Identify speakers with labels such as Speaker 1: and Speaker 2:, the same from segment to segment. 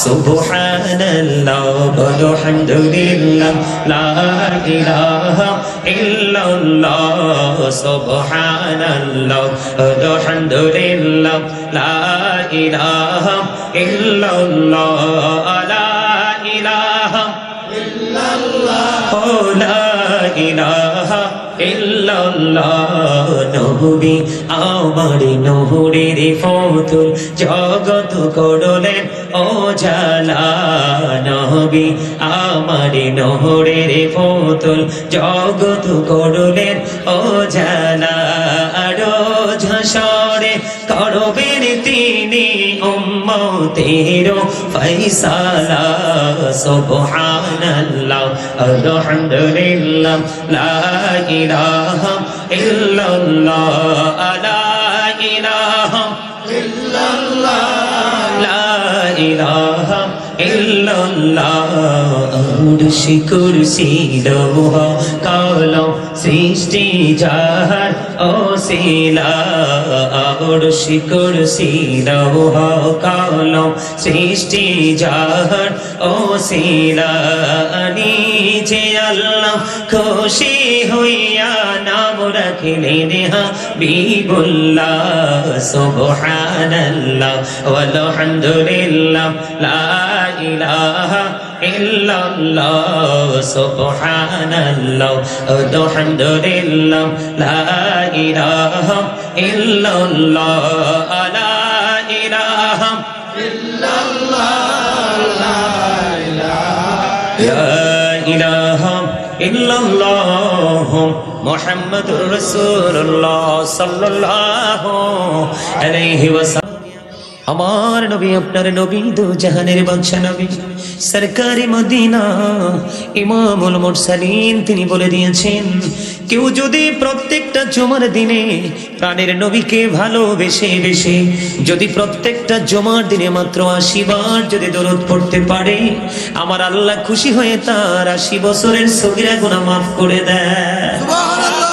Speaker 1: সুবহানাল্লাহ বলো আলহামদুলিল্লাহ লা ইলাহা ইল্লাল্লাহ সুবহানাল্লাহ বলো আলহামদুলিল্লাহ লা ইলাহা ইল্লাল্লাহ লা ইলাহা ইল্লাল্লাহ লা ইলাহা ইল্লাল্লাহ নবী আমার নূরের ফতুল জগত করলেন ও জালা নবী আমার নূরের ফতুল জগত করলেন ও জালা রোজ হাসরে করবেন তিনি উম্মতের ফয়সালা সুবহানাল্লাহ আলহামদুলিল্লাহ লা ইলাহা ইল্লাল্লাহ লা ইলাহা ইল্লাল্লাহ লা ইলাহা ইল্লাল্লাহ আরশি কুরসি লৌহ কলম সৃষ্টি যাহার ওসিলা আরশি কুরসি লৌহ কলম সৃষ্টি যাহার ওসিলা নিজে আল্লাহ খুশি হইয়া নাম রাখিলেন হাবিবুল্লাহ সুবহানাল্লাহ ওয়ালহামদুলিল্লাহ লা ইলাহা ইল্লাল্লাহ সুবহানাল্লাহ আলহামদুলিল্লাহ লা ইলাহা ইল্লাল্লাহ লা ইলাহা ইল্লাল্লাহ লা ইলাহা ইল্লাল্লাহ মুহাম্মাদুর রাসূলুল্লাহ সাল্লাল্লাহু আলাইহি ওয়াসাল্লাম আমার নবী আপনার নবী দো জাহানের বাদশা নবী সরকারে মদিনা ইমামুল মুরসালিন তিনি বলে দিয়েছেন কেউ যদি প্রত্যেকটা জুমার দিনে প্রাণের নবীকে ভালোবেসে বেশে যদি প্রত্যেকটা জুমার দিনে মাত্র 80 বার যদি দরুদ পড়তে পারে আমার আল্লাহ খুশি হয়ে তার 80 বছরের সগীরা গুনাহ মাফ করে দেয় সুবহানাল্লাহ।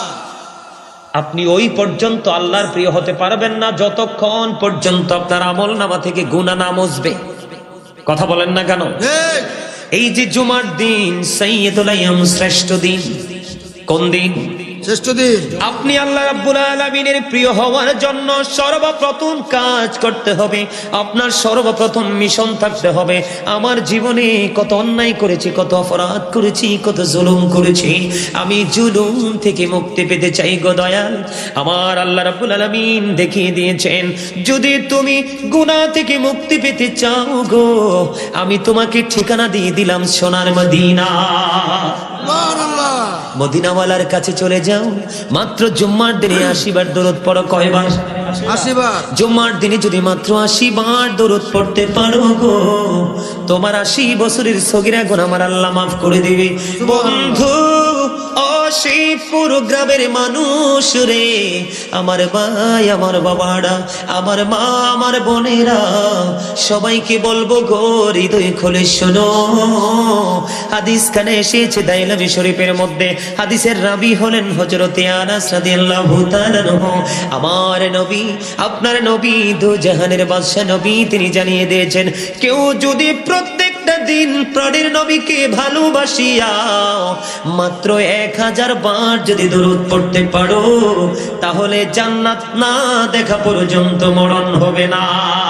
Speaker 1: আপনি ওই পর্যন্ত আল্লাহর প্রিয় হতে পারবেন না যতক্ষণ পর্যন্ত আপনার আমলনামা থেকে গুনাহ না মুছবে। কথা বলেন না কেন? এই যে জুমার দিন সাইয়্যিদুল আইয়াম শ্রেষ্ঠ দিন। কোন দিন? শ্রেষ্ঠ দিন। আপনি আল্লাহ রাব্বুল আলামিনের প্রিয় হওয়ার জন্য সর্বপ্রথম কাজ করতে হবে, আপনার সর্বপ্রথম মিশন থাকতে হবে আমার জীবনে কত অন্যায় করেছি, কত অপরাধ করেছি, কত জুলুম করেছি, আমি জুলুম থেকে মুক্তি পেতে চাই গো দয়াল। আমার আল্লাহ রাব্বুল আলামিন দেখিয়ে দিয়েছেন যদি তুমি গুনাহ থেকে মুক্তি পেতে চাও গো আমি তোমাকে ঠিকানা দিয়ে দিলাম সোনার মদিনা। সুবহানাল্লাহ। মদিনাওয়ালার কাছে চলে যাও, মাত্র জুম্মার দিনে 80 বার দরুদ পড়ো। কয়বার? 80 বার। জুম্মার দিনে যদি মাত্র 80 বার দরুদ পড়তে পারো গো তোমার 80 বছরের সগীরা গুনাহ আমার আল্লাহ মাফ করে দিবে। বন্ধু ও শিবপুর গ্রামের মানুষ রে, আমার ভাই আমার বাবারা, আমার মা আমার বোনেরা, সবাইকে বলবো গো হৃদয় খুলে শোনো। হাদিস খানে এসেছে দাইলামি শরীফের মধ্যে, হাদিসের রাবি হলেন হযরতে আনাস রাদিয়াল্লাহু তাআলা আনহু। আমার নবী আপনার নবী দো জাহানের বাদশা নবী তিনি জানিয়ে দিয়েছেন কেউ যদি প্রত্যেকটা দিন প্রাণের নবীকে ভালোবাসিয়া মাত্র 1000 বার যদি দরুদ পড়তে পারো তাহলে জান্নাত না দেখা পর্যন্ত মরণ হবে না।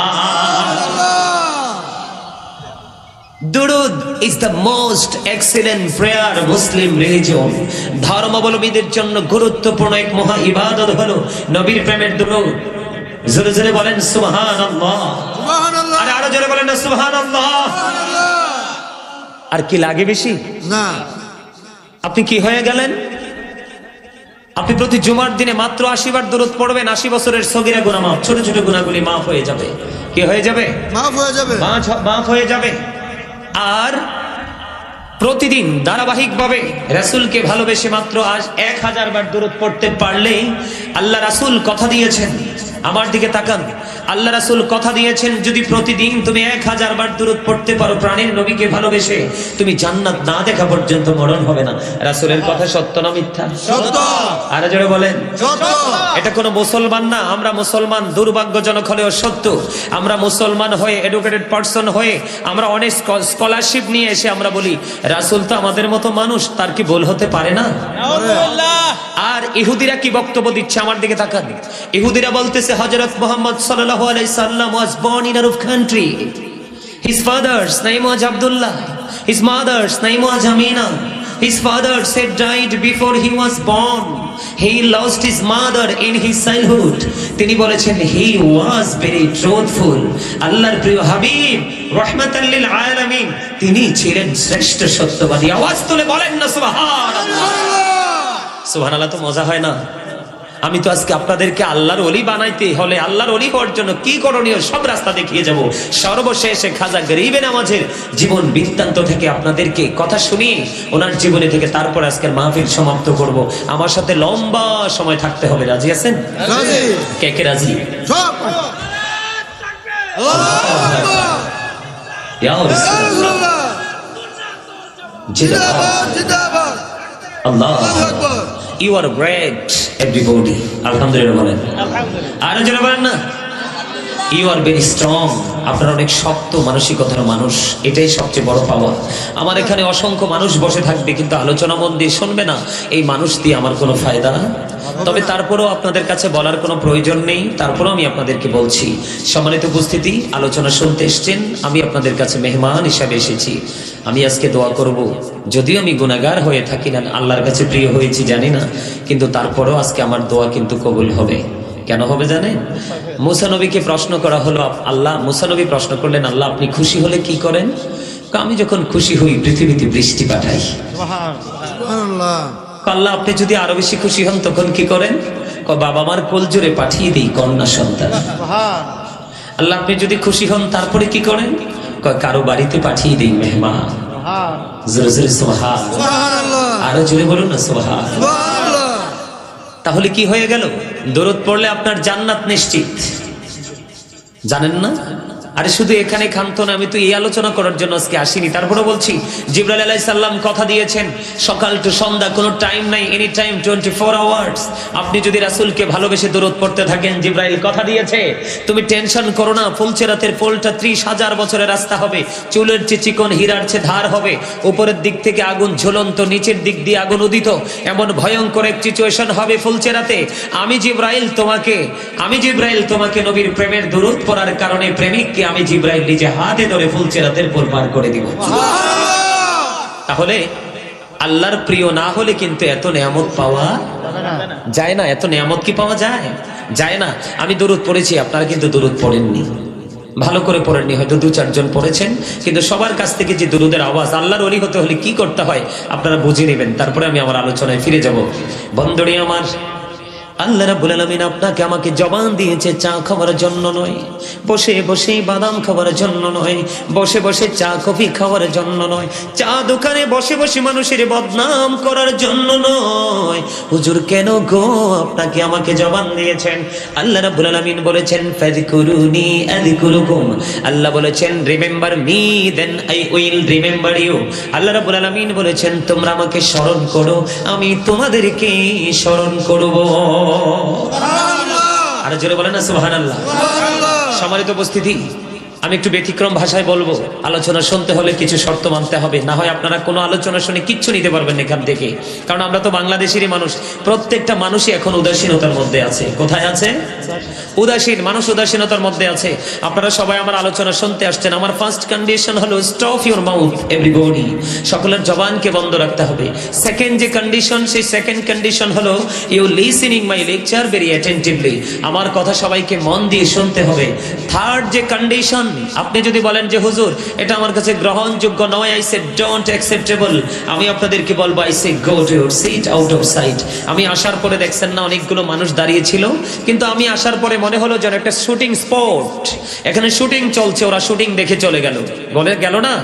Speaker 1: দুরুদ is the most excellent prayer Muslim religion. ধর্মাবলম্বীদের জন্য গুরুত্বপূর্ণ এক মহা ইবাদত হলো নবীর প্রেমের দুরুদ। জোরে জোরে বলেন সুবহানাল্লাহ, সুবহানাল্লাহ। আরো জোরে বলেন না সুবহানাল্লাহ, সুবহানাল্লাহ। আর কি লাগে বেশি? না। আপনি কি হয়ে গেলেন? আপনি প্রতি জুমার দিনে মাত্র 80 বার দরুদ পড়বেন, 80 বছরের সগীরা গুনাহ মাফ, ছোট ছোট গুনাহগুলি মাফ হয়ে যাবে। কি হয়ে যাবে? মাফ হয়ে যাবে, মাফ হয়ে যাবে। আর প্রতিদিন ধারাবাহিকভাবে রাসূলকে ভালোবেসে মাত্র 1000 বার দরুদ পড়তে পারলেই আল্লাহ রাসূল কথা দিয়েছেন আমার দিকে তাকান। আল্লাহ রাসূল কথা দিয়েছেন যদি প্রতিদিন তুমি 1000 বার দুরূদ পড়তে পারো প্রাণের নবীকে ভালোবেসে, তুমি জান্নাত না দেখা পর্যন্ত মরণ হবে না। রাসূলের কথা সত্য না মিথ্যা?
Speaker 2: সত্য।
Speaker 1: আর জোরে বলেন
Speaker 2: সত্য।
Speaker 1: এটা কোনো মুসলমান না, আমরা মুসলমান দুর্ভাগ্যজনক হলেও সত্য। আমরা মুসলমান হয়ে, এডুকেটেড পারসন হয়ে, আমরা অনেক স্কলারশিপ নিয়ে এসে আমরা বলি রাসূল তো আমাদের মতো মানুষ, তার কি ভুল হতে পারে না? আর ইহুদিরা কি বক্তব্য দিচ্ছে আমার দিকে তাকান। ইহুদিরা বলতেছে হযরত মুহাম্মদ সাল্লাল্লাহু আলাইহি সাল্লাম was born in Arab country. His father's name was Abdullah. His mother's name was Amina. His father said died before he was born. He lost his mother in his childhood. তিনি বলেছেন he was very truthful. আল্লাহর প্রিয় হাবিব রাহমাতাল লিল আলামিন, তিনি ছিলেন শ্রেষ্ঠ সত্যবাদী। আওয়াজ তুলে বলেন না সুবহানাল্লাহ। সুবহানাল্লাহ তো মজা হয় না? আমি তো আজকে আপনাদেরকে আল্লাহর ওলি বানাইতে হলে আল্লাহর ওলি হওয়ার জন্য কি করণীয় সব রাস্তা দেখিয়ে যাব। সর্বশেষে খাজা গরিবে নামাজের জীবন বৃত্তান্ত থেকে আপনাদেরকে কথা শুনিয়ে ওনার জীবনে থেকে তারপর আজকের মাহফিল সমাপ্ত করব। আমার সাথে লম্বা সময় থাকতে হবে, রাজি আছেন?
Speaker 2: রাজি।
Speaker 1: কে কে রাজি?
Speaker 2: সব।
Speaker 1: ইয়া রাসূলুল্লাহ। জিন্দাবাদ
Speaker 2: জিন্দাবাদ।
Speaker 1: আল্লাহু
Speaker 2: আল্লাহু
Speaker 1: আকবার।
Speaker 2: আকবার।
Speaker 1: You are great everybody. আলহামদুলিল্লাহ বলেন। আর জোরে বলেন না। You are very strong. আপনারা অনেক শক্ত মানসিকতার মানুষ, এটাই সবচেয়ে বড় পাওয়া। আমার এখানে অসংখ্য মানুষ বসে থাকবে কিন্তু আলোচনা মন দিয়ে শুনবে না, এই মানুষ দিয়ে আমার কোনো ফায়দা। তবে তারপরেও আপনাদের কাছে বলার কোনো প্রয়োজন নেই, তারপরেও আমি আপনাদেরকে বলছি। সম্মানিত উপস্থিতি, আলোচনা শুনতে এসেছেন, আমি আপনাদের কাছে মেহমান হিসাবে এসেছি। আমি আজকে দোয়া করব, যদিও আমি গুনাহগার হয়ে থাকি না, আল্লাহর কাছে প্রিয় হয়েছি জানি না, কিন্তু তারপরেও আজকে আমার দোয়া কিন্তু কবুল হবে। কেন হবে জানেন? মুসা নবীকে প্রশ্ন করা হলো, আল্লাহ, মুসা নবী প্রশ্ন করলেন, আল্লাহ আপনি খুশি হলে কি করেন? আমি যখন খুশি হই পৃথিবীতে বৃষ্টি পাঠাই।
Speaker 2: সুবহানাল্লাহ।
Speaker 1: আল্লাহ আপনি যদি আরো বেশি খুশি হন তখন কি করেন? বাবা মার কোল জোরে পাঠিয়ে দিই কন্যা সন্তান। আল্লাহ আপনি যদি খুশি হন তারপরে কি করেন? কারো বাড়িতে পাঠিয়ে দিই মেহমান। জোরে জোরে সুবহান।
Speaker 2: সুবহানাল্লাহ।
Speaker 1: আরো জোরে বলুন না সুবহান।
Speaker 2: সুবহানাল্লাহ।
Speaker 1: তাহলে কি হয়ে গেল? দরুদ পড়লে আপনার জান্নাত নিশ্চিত, জানেন না? আরে শুধু এখানে ক্ষান্ত না, আমি তো এই আলোচনা করার জন্য আজকে আসিনি। তারপরে বলছি জিবরাইল আলাইহিস সালাম কথা দিয়েছেন সকাল টু সন্ধ্যা, কোনো টাইম নাই, এনি টাইম 24 আওয়ার্স। আপনি যদি রাসূলকে ভালোবেসে দরুদ পড়তে থাকেন, জিবরাইল কথা দিয়েছে তুমি টেনশন করো না, ফুলচেরাতের পোলটা 30,000 বছরের রাস্তা হবে, চুলের চেয়ে চিকন হীরার চেয়ে ধার হবে, উপরের দিক থেকে আগুন ঝুলন্ত, নিচের দিক দিয়ে আগুন উদিত, এমন ভয়ঙ্কর এক সিচুয়েশন হবে ফুলচেরাতে। আমি জিবরাইল তোমাকে নবীর প্রেমের দরুদ পড়ার কারণে প্রেমিককে আমি জিবরাইল নিজে হাতে ধরে ফুলচেরাতের পর পার করে দিব। তাহলে আল্লাহর প্রিয় না হলে কিন্তু এত নিয়ামত পাওয়া যায় না। এত নিয়ামত কি পাওয়া যায়? যায় না। আমি দরুদ পড়েছি, আপনারা কিন্তু দরুদ পড়েননি, ভালো করে পড়েননি, হয়তো 2-4 জন পড়েছেন, কিন্তু সবার কাছ থেকে যে দরুদের আওয়াজ, আল্লাহর ওলি হতে হলে কি করতে হয় আপনারা বুঝে নেবেন। তারপরে আমি আমার আলোচনায় ফিরে যাব। বন্ধুরে আমার, আল্লাহ রাব্বুল আলামিন আপনাকে আমাকে জবান দিয়েছে চা খাওয়ার জন্য নয়, বসে বসে বাদাম খাওয়ার জন্য নয়, বসে বসে চা কফি খাওয়ার জন্য নয়, চা দোকানে বসে বসে মানুষের বদনাম করার জন্য নয়। হুজুর কেন গো আপনাকে আমাকে জবান দিয়েছেন? আল্লাহ রাব্বুল আলামিন বলেছেন ফাযকুরুনি আযকুরুকুম। আল্লাহ বলেছেন remember me then I will remember you. আল্লাহ রাব্বুল আলামিন বলেছেন তোমরা আমাকে স্মরণ করো, আমি তোমাদেরকে স্মরণ করব। আর জোরে বলেন না সুবহানাল্লাহ। সম্মানিত উপস্থিতি, আমি একটু ব্যতিক্রম ভাষায় বলবো। আলোচনা শুনতে হলে কিছু শর্ত মানতে হবে, না হয় আপনারা কোনো আলোচনা শুনে কিচ্ছু নিতে পারবেন না এখান থেকে। কারণ আমরা তো বাংলাদেশেরই মানুষ, প্রত্যেকটা মানুষই এখন উদাসীনতার মধ্যে আছে। কোথায় আছে? উদাসীন মানুষ উদাসীনতার মধ্যে আছে। আপনারা সবাই আমার আলোচনা শুনতে আসছেন। আমার ফার্স্ট কন্ডিশন হলো স্টপ ইউর মাউথ এভরিবডি, সকলের জবানকে বন্ধ রাখতে হবে। সেকেন্ড যে কন্ডিশন, সেই সেকেন্ড কন্ডিশন হলো you listening my lecture very attentively, আমার কথা সবাইকে মন দিয়ে শুনতে হবে। থার্ড যে কন্ডিশন, আপনি যদি বলেন যে হুজুর এটা আমার কাছে গ্রহণযোগ্য নয়, আই সে ডোন্ট অ্যাকসেপ্টেবল, আমি আপনাদেরকে বলবো I say go to your seat out of sight. আমি আসার পরে দেখছেন না অনেকগুলো মানুষ দাঁড়িয়ে ছিল, কিন্তু আমি আসার পরে মনে হলো যেন একটা শুটিং স্পট, এখানে শুটিং চলছে, ওরা শুটিং দেখে চলে গেল, বলে গেল না?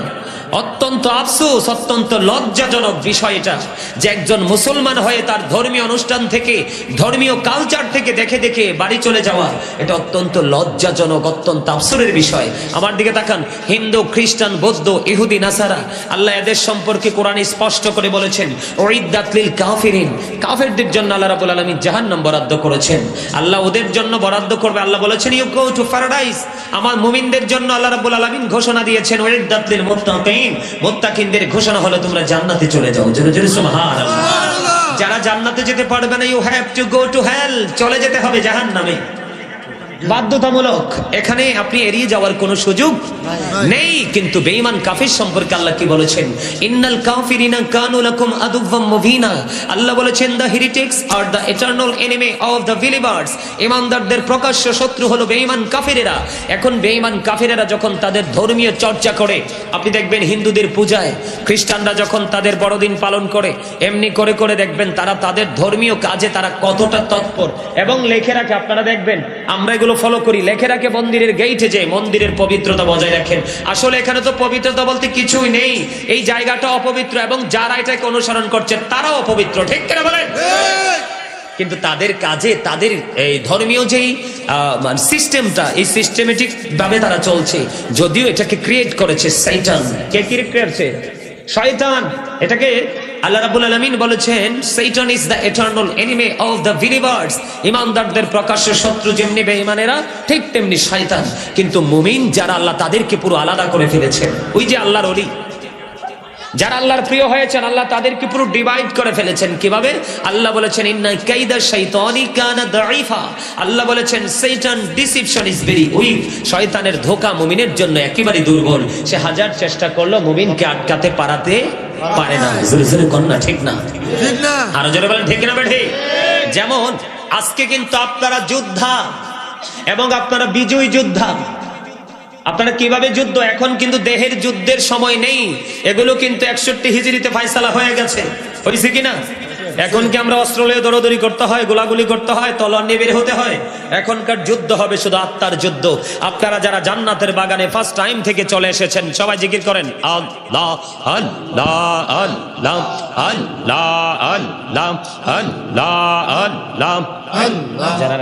Speaker 1: অত্যন্ত আফসোস, অত্যন্ত লজ্জাজনক বিষয় এটা যে একজন মুসলমান হয়ে তার ধর্মীয় অনুষ্ঠান থেকে, ধর্মীয় কালচার থেকে দেখে দেখে বাড়ি চলে যাওয়া, এটা অত্যন্ত লজ্জাজনক, অত্যন্ত আফসোসের বিষয়। আমার দিকে তাকান, হিন্দু, খ্রিস্টান, বৌদ্ধ, ইহুদি, নাসারা, আল্লাহ এদের সম্পর্কে কোরআনে স্পষ্ট করে বলেছেন উইদ্দাত লিল কাফিরিন, কাফেরদের জন্য আল্লাহ রাব্বুল আলামিন জাহান্নাম বরাদ্দ করেছেন। আল্লাহ ওদের জন্য বরাদ্দ করবে। আল্লাহ বলেছেন ইউ গো টু প্যারাডাইস। আমার মুমিনদের জন্য আল্লাহ রাব্বুল আলামিন ঘোষণা দিয়েছেন উইদ্দাত লিল মুত্তাকিন, মুত্তাকিনদের ঘোষণা হলো তোমরা জান্নাতে চলে যাও। জোরে জোরে সুবহানাল্লাহ। যারা জান্নাতে যেতে পারবে না, you have to go to hell, চলে যেতে হবে জাহান্নামে, বাধ্যতামূলক। এখানে আপনি এড়িয়ে যাওয়ার কোনো সুযোগ নেই। কিন্তু বেঈমান কাফির সম্পর্কে আল্লাহ কি বলেছেন? ইন্নাল কাফিরিনা কানু লাকুম আদুওয়াম মুবিনা। আল্লাহ বলেছেন the heretics are the eternal enemy of the believers. ঈমানদারদের প্রকাশ্য শত্রু হলো বেঈমান কাফিরেরা। এখন বেঈমান কাফিরেরা যখন তাদের ধর্মীয় চর্চা করে, আপনি দেখবেন হিন্দুদের পূজায়, খ্রিস্টানরা যখন তাদের বড়দিন পালন করে, এমনি করে করে দেখবেন তারা তাদের ধর্মীয় কাজে তারা কতটা তৎপর এবং লেখে রাখে। আপনারা দেখবেন আমরা এগুলো ফলো করি, লেখে রাখে মন্দিরের গেইটে যে মন্দিরের পবিত্রতা বজায় রাখেন। আসলে এখানে তো পবিত্রতা বলতে কিছুই নেই, এই জায়গাটা অপবিত্র এবং যারা এটাকে অনুসরণ করছে তারাও অপবিত্র, ঠিক কিনা বলেন? কিন্তু তাদের কাজে, তাদের এই ধর্মীয় যেই সিস্টেমটা, এই সিস্টেমেটিক ভাবে তারা চলছে, যদিও এটাকে ক্রিয়েট করেছে শয়তান। কে ক্রিয়েট করেছে? শয়তান। এটাকে আল্লাহ রাব্বুল আলামিন বলেছেন শয়তান is the eternal enemy of the believers. ঈমানদারদের প্রকাশ্য শত্রু যেমনি বেঈমানেরা, ঠিক তেমনি শয়তান। কিন্তু মুমিন যারা, আল্লাহ তাদেরকে পুরো আলাদা করে ফেলেছেন। ওই যে আল্লাহর ওলি, যারা আল্লাহর প্রিয় হয়েছেন, আল্লাহ তাদেরকে পুরো ডিভাইড করে ফেলেছেন। কিভাবে? আল্লাহ বলেছেন ইন্না কাইদা শাইতানি কানা দাঈফা। আল্লাহ বলেছেন শয়তান ডিসিপশন ইজ ভেরি উইক। শয়তানের ধোঁকা মুমিনের জন্য একেবারে দুর্বল। সে হাজার চেষ্টা করলো মুমিনকে আটকাতে পারে না। জোরে জোরে কন্যা, ঠিক না?
Speaker 2: ঠিক না?
Speaker 1: আরো জোরে বলেন ঠিক না বেঠি? যেমন আজকে কিন্তু আপনারা যোদ্ধা এবং আপনারা বিজয়ী যোদ্ধা। আপনারা কিভাবে যুদ্ধ? এখন কিন্তু দেহের যুদ্ধের সময় নেই, এগুলো কিন্তু 61 হিজরিতে ফয়সালা হয়ে গেছে। হয়েছে কিনা? এখন কি আমরা অস্ত্র নিয়ে দৌড়াদৌড়ি করতে হয়, গোলাগুলি করতে হয়, তলোয়ার নিয়ে বের হতে হয়? এখনকার যুদ্ধ হবে শুধু আত্মার যুদ্ধ। আপনারা যারা জান্নাতের বাগানে ফার্স্ট টাইম থেকে চলে এসেছেন, সবাই জিকির করেন আল্লাহ আল্লাহ আল্লাহ আল্লাহ আল্লাহ আল্লাহ আল্লাহ আল্লাহ। যারা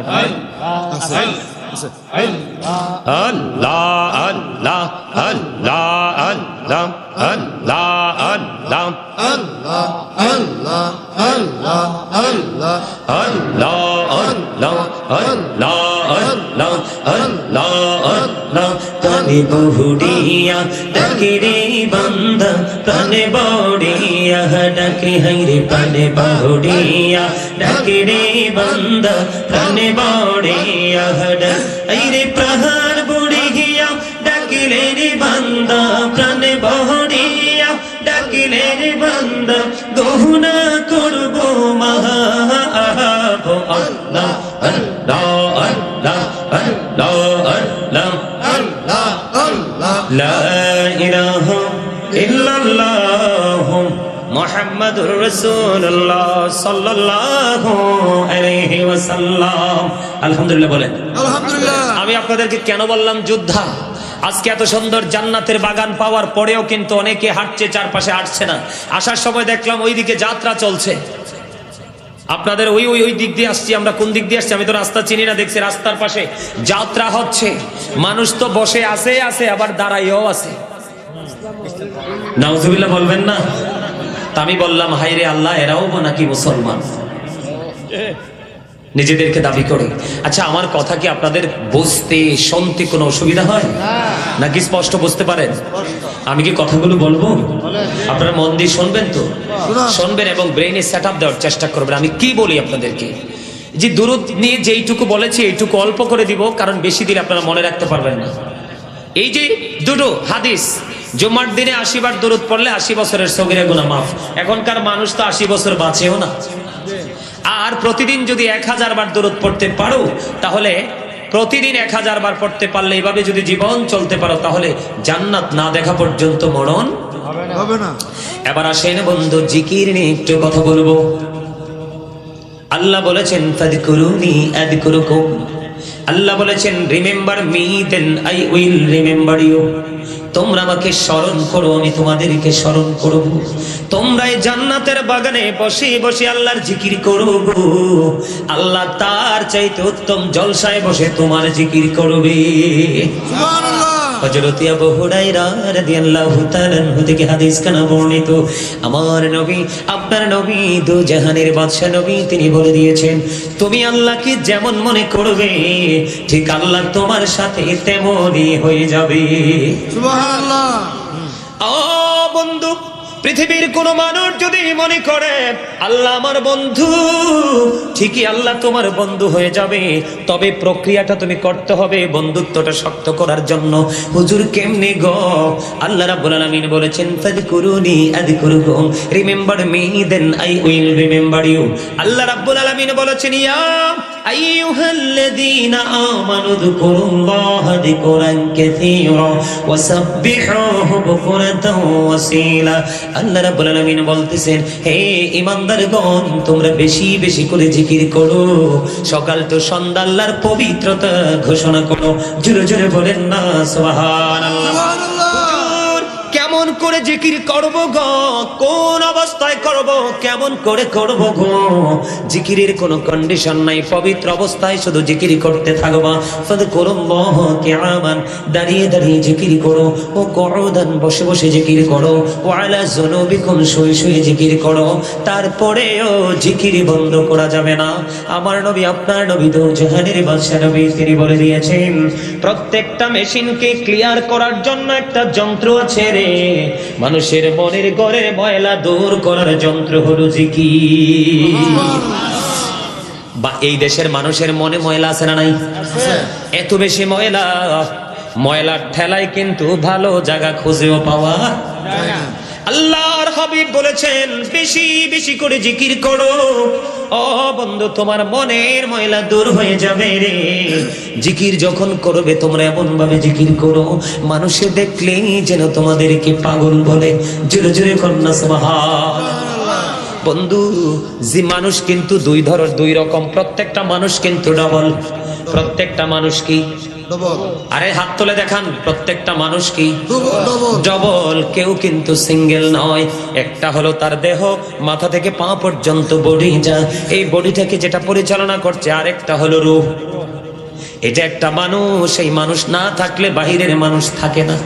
Speaker 1: আল্লাহ আল্লাহ আল্লাহ আল্লাহ আল্লাহ আল্লাহ
Speaker 2: আল্লাহ আল্লাহ আল্লাহ আল্লাহ
Speaker 1: আল্লাহ আল্লাহ আল্লাহ আল্লাহ আল্লাহ। প্রাণে বহুড়িয়া ডাকে রে বান্দা, প্রাণে বড়িয়া ডাকে হাইরে, প্রাণে বহুড়িয়া ডাকে রে বান্দা, প্রাণে বড়িয়া হাইরে, প্রাণ বুড়িয়া ডাকিলে রে বান্দা, প্রাণে বড়িয়া ডাকিলে রে বান্দা, গহনা করব মাহাব। আল্লাহ আল্লাহ আল্লাহ আল্লাহ আল্লাহ
Speaker 2: আল্লাহ আল্লাহ
Speaker 1: লা ইলাহা ইল্লাল্লাহ মুহাম্মাদুর রাসূলুল্লাহ সাল্লাল্লাহু আলাইহি ওয়াসাল্লাম। আলহামদুলিল্লাহ বলেন
Speaker 2: আলহামদুলিল্লাহ।
Speaker 1: আমি আপনাদেরকে কেন বললাম যোদ্ধা? আজকে এত সুন্দর জান্নাতের বাগান পাওয়ার পরেও কিন্তু অনেকে হাঁটছে, চারপাশে হাঁটছে না। আসার সময় দেখলাম ওইদিকে যাত্রা চলছে। আপনাদের ওই ওই ওই দিক দিয়ে আসছি আমরা। কোন দিক দিয়ে আসছি আমি তো রাস্তা চিনি না। দেখছি রাস্তার পাশে যাত্রা হচ্ছে, মানুষ তো বসে আছে আবার দাঁড়াইও আছে। নাউজুবিল্লাহ বলবেন না? তা আমি বললাম হায়রে আল্লাহ, এরাও নাকি মুসলমান নিজেদেরকে দাবি করে। আচ্ছা, আমার কথা কি আপনাদের বুঝতে শুনতে কোনো অসুবিধা হয় নাকি স্পষ্ট বুঝতে পারেন? আমি কি কথাগুলো বলবো? আপনারা মন দিয়ে শুনবেন তো? শুনবেন এবং ব্রেইনে সেট আপ দেওয়ার চেষ্টা করবেন। আমি কি বলি আপনাদেরকে? যে দুরূদ নিয়ে যেইটুকু বলেছি এইটুকু অল্প করে দিব, কারণ বেশি দিন আপনারা মনে রাখতে পারবেন না। এই যে দুটো হাদিস, জুমার দিনে 80 বার দুরূদ পড়লে 80 বছরের সগীরা গুনাহ মাফ। এখনকার মানুষ তো 80 বছর বাঁচেও না। আর প্রতিদিন যদি 1000 বার দুরূদ পড়তে পারো, তাহলে প্রতিদিন 1000 বার পড়তে পারলে, এইভাবে যদি জীবন চলতে পারো, তাহলে জান্নাত না দেখা পর্যন্ত মরণ
Speaker 2: হবে না।
Speaker 1: এবার আসেন বন্ধু, জিকির নিয়ে একটু কথা বলবো। আল্লাহ বলেছেন ফাযকুরুনি আযকুরুকুম। আল্লাহ বলেছেন remember me then I will remember you. তোমরা আমাকে স্মরণ করো, আমি তোমাদেরকে স্মরণ করব। তোমরা এই জান্নাতের বাগানে বসে বসে আল্লাহর জিকির করো গো, আল্লাহ তার চাইতে উত্তম জলসায় বসে তোমার জিকির করবে।
Speaker 2: সুবহানাল্লাহ।
Speaker 1: হযরত আবু হুরায়রা রাদিয়াল্লাহু তাআলা আনহু থেকে হাদিস কানা বর্ণিত, আমার নবী, আপনার নবী, দু জাহানের বাদশা নবী, তিনি বলে দিয়েছেন, তুমি আল্লাহকে যেমন মনে করবে ঠিক আল্লাহ তোমার সাথে তেমনই হয়ে যাবে।
Speaker 2: সুবহানাল্লাহ।
Speaker 1: ও বন্ধু, পৃথিবীর কোন মানুষ যদি মনে করে আল্লাহ আমার বন্ধু, ঠিকই আল্লাহ তোমার বন্ধু হয়ে যাবে, তবে প্রক্রিয়াটা তুমি করতে হবে বন্ধুত্বটা শক্ত করার জন্য। হুজুর কেমনে গো? আল্লাহ রাব্বুল আলামিন বলেছেন, ফাযকুরুনি আযকুরুকুম, remember me then I will remember you. আল্লাহ রাব্বুল আলামিন বলেছেন, ইয়া আইয়ুহাল্লাযীনা আমানু যকুরুল্লাহা যিকরান কাসীরা ওয়াসাব্বিহুহু বুকরাতাও ওয়াসীলা। আল্লাহ রাব্বুল আলামিন বলতেছেন, হে ঈমানদারগণ, তোমরা বেশি বেশি করে জিকির করো, সকাল তো সন্ধ্যা আল্লাহর পবিত্রতা ঘোষণা করো। জোরে জোরে বলেন না সুবহানাল্লাহ। হুজুর কেমন করে জিকির করব গো? কোন অবস্থায় করব? কেমন করে করব গো? জিকিরের কোনো কন্ডিশন নাই, পবিত্র অবস্থায় শুধু জিকির করতে থাকবা। ফাযকুরুল্লাহ কিয়ামান, দাঁড়িয়ে দাঁড়িয়ে জিকির করো, ও কুউদান, বসে বসে জিকির করো, ওয়া আলা যুনুবিকুম, শুয়ে শুয়ে জিকির করো। তারপরেও জিকির বন্ধ করা যাবে না। আমার নবী, আপনার নবী, দু জাহানের বাদশা নবী, তিনি বলে দিয়েছেন, প্রত্যেকটা মেশিনকে ক্লিয়ার করার জন্য একটা যন্ত্র আছে রে। মানুষের মনের ঘরের ময়লা দূর করার যন্ত্র হলো জিকির। বা এই দেশের মানুষের মনে ময়লা আছে না নাই? এত বেশি ময়লা, ময়লার ঠেলায় কিন্তু ভালো জায়গা খুঁজেও পাওয়া যায় না। আল্লাহর হাবিব বলেছেন, বেশি বেশি করে জিকির করো। ও বন্ধু, তোমার মনের ময়লা দূর হয়ে যাবে রে। জিকির যখন করবে তোমরা এমন ভাবে জিকির করো, মানুষে দেখলেই যেন তোমাদেরকে পাগল বলে। জোরে জোরে কন্যা সুবহানাল্লাহ। বন্ধু, যে মানুষ কিন্তু দুই রকম, প্রত্যেকটা মানুষ কিন্তু ডবল। প্রত্যেকটা মানুষ কি? আরে হাত তুলে দেখান, প্রত্যেকটা মানুষ কি? ডবল। কেউ কিন্তু সিঙ্গেল নয়। একটা হলো তার দেহ, মাথা থেকে পা পর্যন্ত বডি, যা এই বডিটাকে যেটা পরিচালনা করছে, আরেকটা হলো রূহ। এটা একটা মানুষ, এই মানুষ না থাকলে বাহিরের মানুষ থাকে না।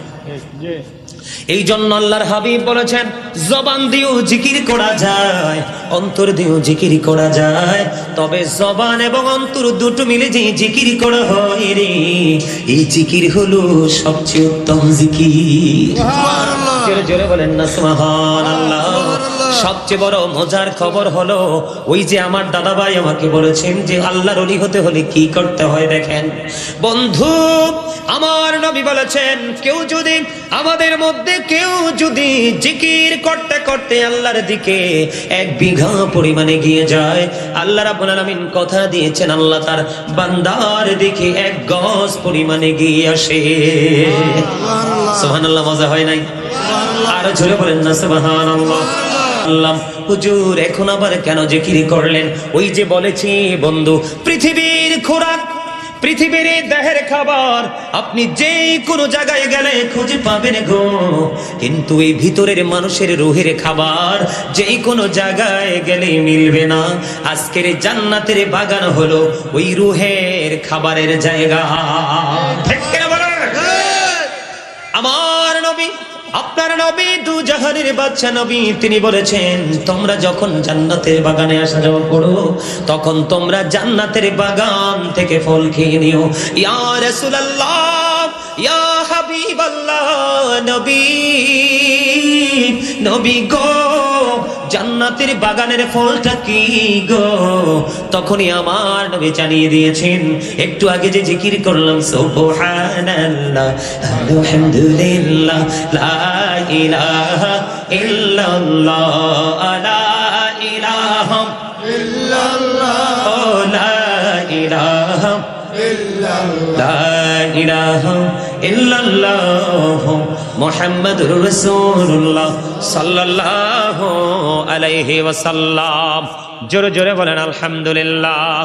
Speaker 1: এই জন্য আল্লাহর হাবিব বলেছেন, জবান দিয়েও জিকির করা যায়, অন্তর দিয়েও জিকির করা যায়, তবে জবান এবং অন্তর দুটো মিলে যে জিকির করা হয় রে, এই জিকির হলো সবচেয়ে উত্তম জিকির। সুবহানাল্লাহ। জোরে জোরে বলেন না সুবহানাল্লাহ। সবচেয়ে বড় মজার খবর হলো, ওই যে আমার দাদা ভাই আমাকে বলেছেন যে আল্লাহর ওলি হতে হলে কি করতে হয়। দেখেন বন্ধু, আমার নবী বলেছেন, কেউ যদি আমাদের মধ্যে কেউ যদি জিকির করতে করতে আল্লাহর দিকে 1 বিঘা পরিমাণে গিয়ে যায়, আল্লাহ রাব্বুল আলামিন কথা দিয়েছেন, আল্লাহ তার বান্দার দিকে 1 গজ পরিমাণে গিয়ে আসে। সুবহানাল্লাহ। মজা হয় নাই? আর জোরে বলেন না সুবহানাল্লাহ। হুজুর এখন আবার কেন জিকির করলেন? ওই যে বলেছি বন্ধু, পৃথিবীর খোরাক, পৃথিবীর দেহের খাবার আপনি যে কোনো জায়গায় গেলে খুঁজে পাবেন গো, কিন্তু এই ভিতরের মানুষের রুহের খাবার যে কোনো জায়গায় গেলে মিলবে না। আজকের জান্নাতের বাগান হলো ওই রুহের খাবারের জায়গা। ঠিক কিনা বলেন? আমার নবী, আপনার নবী, দু জাহানের বাদশা নবী, তিনি বলেছেন, তোমরা যখন জান্নাতের বাগানে আসা যাওয়া করো, তখন তোমরা জান্নাতের বাগান থেকে ফল খেয়ে নিও। ইয়া রাসূলুল্লাহ, ইয়া হাবিবাল্লাহ, নবী, নবী গো, জান্নাতের বাগানের ফলটা কি গো? তখনই আমার নবী জানিয়ে দিয়েছেন, একটু আগে যে জিকির করলাম, সুবহানাল্লাহ, আলহামদুলিল্লাহ, লা ইলাহা ইল্লাল্লাহ, লা ইলাহা ইল্লাল্লাহ, লা ইলাহা ইল্লাল্লাহ, লা ইলাহা ইল্লাল্লাহ, মুহাম্মাদুর রাসূলুল্লাহ সাল্লাল্লাহু আলাইহি ওয়াসাল্লাম। জোরে জোরে বলেন আলহামদুলিল্লাহ।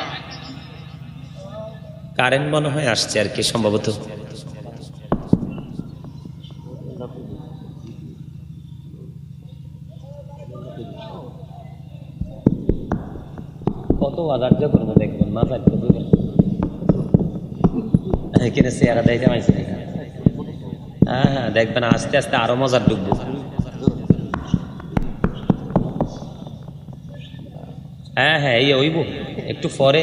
Speaker 1: কারেন্ট মনে হয় আসছে আর কি সম্ভবত। কত আদার্য করবো দেখবেন মাথায় তো বুঝবেন এখানে চেয়ারা দেখতে পাইছি হ্যাঁ হ্যাঁ দেখবেন আস্তে আস্তে আরো মজার ডুববো হ্যাঁ হ্যাঁ এই ওইব একটু পরে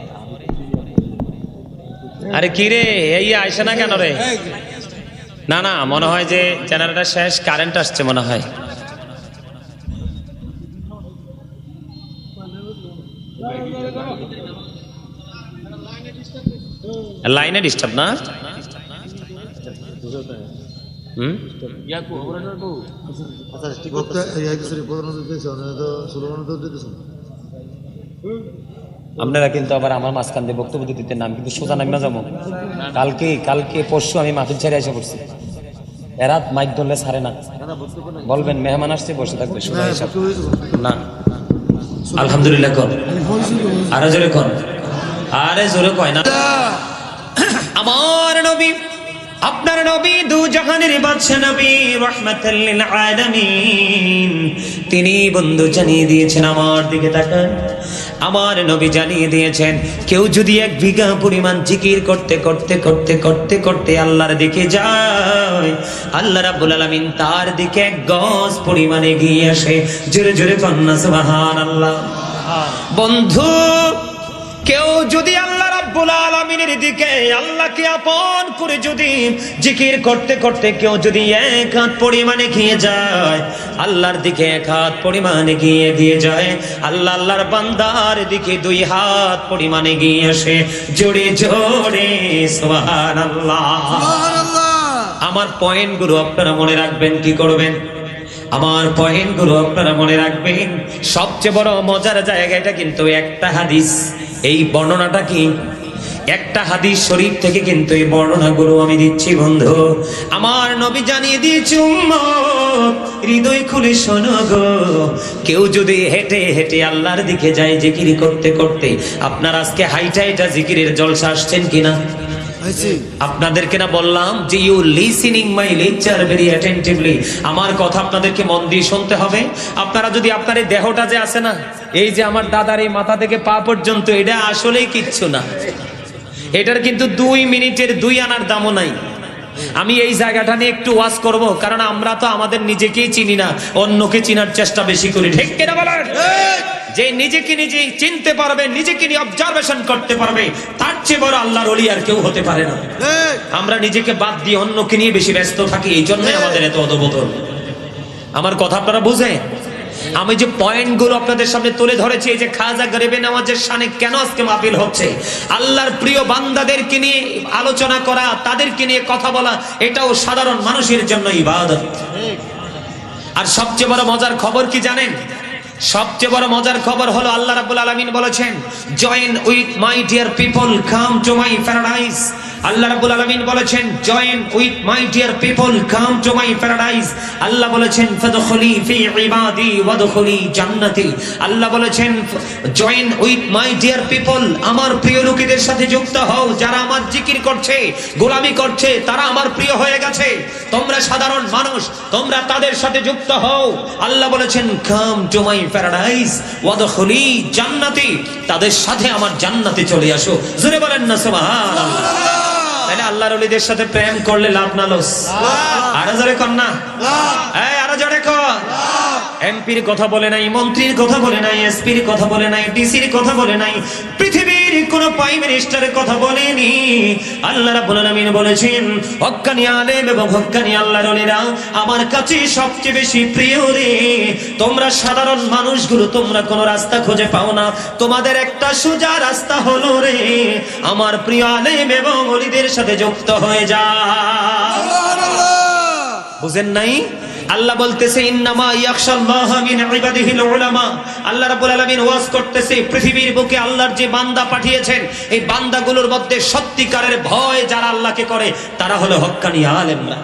Speaker 1: আরে কি রে এই আইসে না কেন রে না না মনে হয় যে চ্যানেলটা শেষ কারেন্ট আসছে মনে হয় লাইনে ডিস্টার্ব না আপনারা কিন্তু আবার আমার মাঝখান দিয়ে বক্তব্য দিতে নাম কিন্তু সোজা নাম না যাবো কালকে পরশু আমি মাহফিল ছেড়ে এসে পড়ছি এরা মাইক ধরলে ছাড়ে না বলবেন মেহমান আসছে বসে থাকবে না আলহামদুলিল্লাহ কর আরো জোরে কর আরে জোরে কয় না আমার নবী আপনার নবী দু জাহানের বাদশা নবী রাহমাতাল লিল আলামিন তিনি বন্ধু জানিয়ে দিয়েছেন আমার দিকে তাকান আমার নবী জানিয়ে দিয়েছেন কেউ যদি 1 বিঘা পরিমাণ জিকির করতে করতে করতে করতে করতে আল্লাহর দিকে যায় আল্লাহ রাব্বুল আলামিন তার দিকে 1 গজ পরিমাণ এগিয়ে আসে জোরে জোরে কন্না সুবহানাল্লাহ বন্ধু কেউ যদি আল্লাহ রাব্বুল আলামিনের দিকে আল্লাহকে আপন করে যদি জিকির করতে করতে কেউ যদি 1 হাত পরিমাণে এগিয়ে যায় আল্লাহর দিকে 1 হাত পরিমাণে এগিয়ে যায় আল্লাহ আল্লাহর বান্দার দিকে 2 হাত পরিমাণে এগিয়ে আসে জোরে জোরে সুবহানাল্লাহ
Speaker 2: সুবহানাল্লাহ
Speaker 1: আমার পয়েন্টগুলো আপনারা মনে রাখবেন কি করবেন আমার পয়েন্টগুলো আপনারা মনে রাখবেন সবচেয়ে বড় মজার জায়গা এটা কিন্তু একটা হাদিস এই বর্ণনাটা কি একটা হাদিস শরীফ থেকে কিন্তু এই বর্ণনাগুলো আমি দিচ্ছি বন্ধু আমার নবী জানিয়ে দিয়েছে উম্মত হৃদয় খুলে শোনো গো কেউ যদি হেঁটে হেঁটে আল্লাহর দিকে যায় জিকির করতে করতে আপনার আজকে হাইটা এটা জিকিরের জলসা আসছেন কিনা আপনাদেরকে না বললাম যে you listening my lecture very attentively আমার কথা আপনাদেরকে মন দিয়ে শুনতে হবে আপনারা যদি আপনার এই দেহটা যে আছে না এই যে আমার দাদার এই মাথা থেকে পা পর্যন্ত এটা আসলেই কিচ্ছু না এটার কিন্তু 2 মিনিটের 2 আনার দামও নাই আমি এই জায়গাটা নিয়ে একটু ওয়াজ করব কারণ আমরা তো আমাদের নিজেকেই চিনি না অন্যকে চিনার চেষ্টা বেশি করি ঠিক কিনা বলেন যে নিজেকে নিজে চিনতে পারবে নিজেকে নিয়ে অবজারভেশন করতে পারবে তার চেয়ে বড় আল্লাহর ওলি আর কেউ হতে পারে না আমরা নিজেকে বাদ দিয়ে অন্যকে নিয়ে বেশি ব্যস্ত থাকি এই জন্যই আমাদের এত অধপতন আমার কথা আপনারা বুঝেন আমি যে পয়েন্টগুলো আপনাদের সামনে তুলে ধরেছি এই যে খাজা গরিবে নওয়াজের শানে কেন আজকে মাহফিল হচ্ছে আল্লাহর প্রিয় বান্দাদেরকে নিয়ে আলোচনা করা তাদেরকে নিয়ে কথা বলা এটাও সাধারণ মানুষের জন্য ইবাদত আর সবচেয়ে বড় মজার খবর কি জানেন সবচেয়ে বড় মজার খবর হলো আল্লাহ রাব্বুল আলামিন বলেছেন join with my dear people come to my paradise আল্লাহ রাব্বুল আলামিন বলেছেন join with my dear people come to my paradise আল্লাহ বলেছেন ফাদখুলি ফি ইবাদি ওয়াদখুলি জান্নাতি আল্লাহ বলেছেন join with my dear people আমার প্রিয় লোকেদের সাথে যুক্ত হও যারা আমার জিকির করছে গোলামি করছে তারা আমার প্রিয় হয়ে গেছে তোমরা সাধারণ মানুষ তোমরা তাদের সাথে যুক্ত হও আল্লাহ বলেছেন কাম টু মাই প্যারাডাইস ওয়াদখুলি জান্নাতি তাদের সাথে আমার জান্নাতে চলে আসো জোরে বলেন না সুবহানাল্লাহ তাহলে আল্লাহর ওলিদের সাথে প্রেম করলে লাভ না লস আরো জোরে কর না এই আরো জোরে কর এমপির কথা বলে নাই মন্ত্রীর কথা বলে নাই এসপির কথা বলে নাই ডিসির কথা বলে নাই পৃথিবীর কোন প্রাইম মিনিস্টারের কথা বলেনি আল্লাহ রাব্বুল আলামিন বলেছেন হক্কানি আলেম এবং হক্কানি আল্লাহর ওলিরা আমার কাছে সবচেয়ে বেশি প্রিয় রে তোমরা সাধারণ মানুষগুলো তোমরা কোন রাস্তা খুঁজে পাও না তোমাদের একটা সোজা রাস্তা হলো রে আমার প্রিয় আলেম এবং ওলিদের সাথে যুক্ত হয়ে যাও বুঝেন নাই আল্লাহ বলতেছে ইন্নামা ইয়াখশাল্লাহ মিন ইবাদিহিল উলামা আল্লাহ রাব্বুল আলামিন ওয়াজ করতেছে পৃথিবীর বুকে আল্লাহর যে বান্দা পাঠিয়েছেন এই বান্দাগুলোর মধ্যে সত্যিকারের ভয় যারা আল্লাহকে করে তারা হলো হক্কানি আলেমরা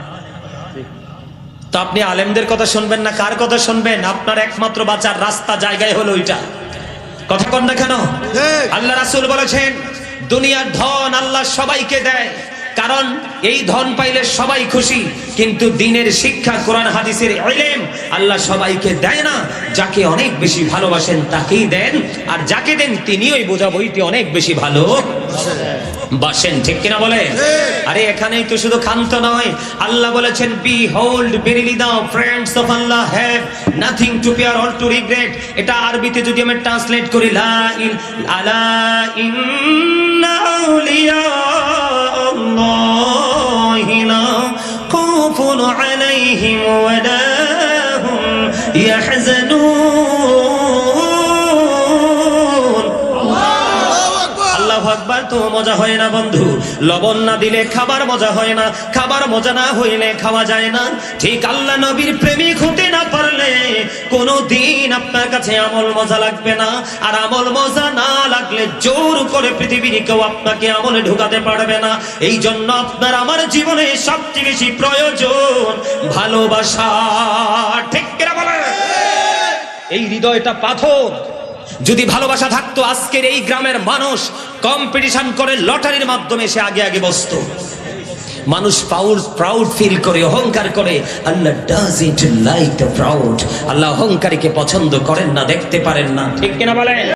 Speaker 1: তো আপনি আলেমদের কথা শুনবেন না কার কথা শুনবেন আপনার একমাত্র বাঁচার রাস্তা জায়গায় হলো ওইটা কথা কন না কেন আল্লাহ রাসূল বলেছেন দুনিয়ার ধন আল্লাহ সবাইকে দেয় কারণ এই ধন পাইলে সবাই খুশি, কিন্তু দ্বীনের শিক্ষা কোরআন হাদিসের ইলম আল্লাহ সবাইকে দেয় না। যাকে অনেক বেশি ভালোবাসেন তাকেই দেন, আর যাকে দেন তিনি ওই বোঝা বইটি অনেক বেশি ভালো বাসেন। ঠিক কিনা বলে? আরে এখানেই তো শুধু ক্ষান্ত নয়, আল্লাহ বলেছেন behold verily the friends of Allah have nothing to fear or to regret। এটা আরবিতে যদি আমি ট্রান্সলেট করি, লা আলা ইন্না আউলিয়া আল্লাহি লা খাউফুন আলাইহিম ওয়া লা হুম ইয়াহজানুন। আকবার। তো মজা হয় না বন্ধু, লবণ না দিলে খাবার মজা হয় না, খাবার মজা না হইলে খাওয়া যায় না। ঠিক আল্লাহ নবীর প্রেমিক হতে না পারলে কোনদিন আপনার কাছে আমল মজা লাগবে না, আর আমল মজা না লাগলে জোর করে পৃথিবীর কেউ আপনাকে আমলে ঢুকাতে পারবে না। এই জন্য আপনার আমার জীবনে সবচেয়ে বেশি প্রয়োজন ভালোবাসা। ঠিক কিনা বলে? এই হৃদয়টা পাথর, যদি ভালোবাসা থাকতো আজকের এই গ্রামের মানুষ কম্পিটিশন করে লটারির মাধ্যমে সে আগে আগে বসতো। মানুষ প্রাউড ফিল করে, অহংকার করে। আল্লাহ ডাজন্ট লাইক দ্য প্রাউড। আল্লাহ অহংকারীকে পছন্দ করেন না, দেখতে পারেন না। ঠিক কিনা বলেন?